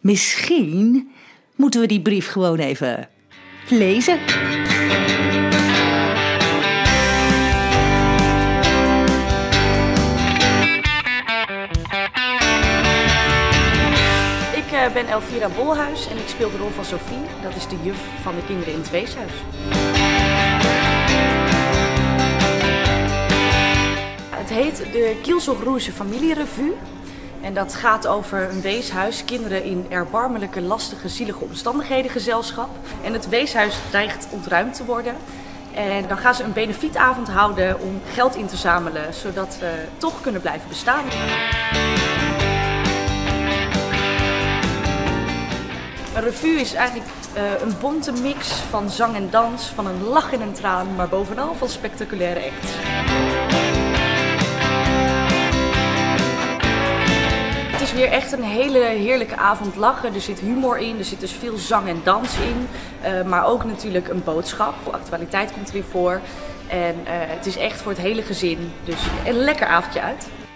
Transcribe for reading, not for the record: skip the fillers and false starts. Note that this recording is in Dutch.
Misschien moeten we die brief gewoon even lezen. Ik ben Elvira Bolhuis en ik speel de rol van Sophie. Dat is de juf van de kinderen in het weeshuis. Het heet de Kielzog Rouge Familierevue. En dat gaat over een weeshuis, kinderen in erbarmelijke, lastige, zielige omstandigheden gezelschap. En het weeshuis dreigt ontruimd te worden. En dan gaan ze een benefietavond houden om geld in te zamelen, zodat we toch kunnen blijven bestaan. Een revue is eigenlijk een bonte mix van zang en dans, van een lach en een traan, maar bovenal van spectaculaire acts. Het is weer echt een hele heerlijke avond lachen. Er zit humor in, er zit dus veel zang en dans in. Maar ook natuurlijk een boodschap. Actualiteit komt erin voor. En het is echt voor het hele gezin. Dus een lekker avondje uit.